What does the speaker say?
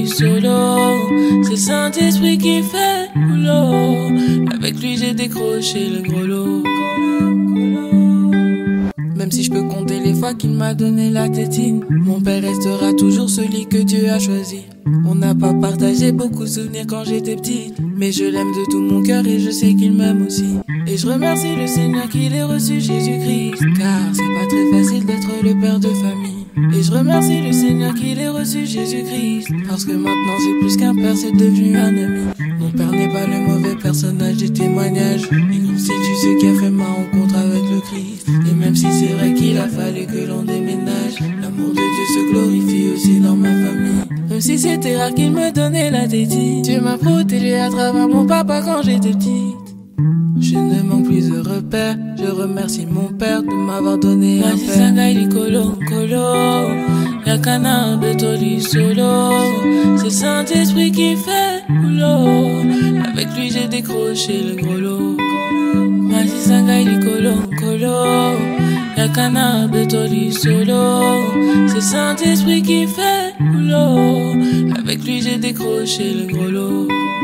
lit solo. C'est Saint-Esprit qui fait boulot. Avec lui j'ai décroché le gros lot. Même si je peux compter les fois qu'il m'a donné la tétine, mon père restera toujours celui que Dieu a choisi. On n'a pas partagé beaucoup de souvenirs quand j'étais petite, mais je l'aime de tout mon cœur et je sais qu'il m'aime aussi. Et je remercie le Seigneur qu'il ait reçu Jésus-Christ, car c'est pas très facile d'être le père de famille. Et je remercie le Seigneur qu'il ait reçu Jésus-Christ, parce que maintenant c'est plus qu'un père, c'est devenu un ami. Mon père n'est pas le mauvais personnage des témoignages, il constitue ce qui a fait ma rencontre avec le Christ. Et même si c'est vrai qu'il a fallu que l'on déménage, l'amour de Dieu se glorifie aussi dans ma famille. Même si c'était rare qu'il me donnait la tétine, Dieu m'a protégé à travers mon papa quand j'étais petite. Je ne manque plus de repères, je remercie mon père de m'avoir donné un père. Sangaïli colo, colo, la canard betoli solo. C'est Saint-Esprit qui fait boulot. Avec lui j'ai décroché le gros lot. Masi sangaïli colo, colo, la canard betoli solo. C'est Saint-Esprit qui fait boulot. Avec lui j'ai décroché le gros lot.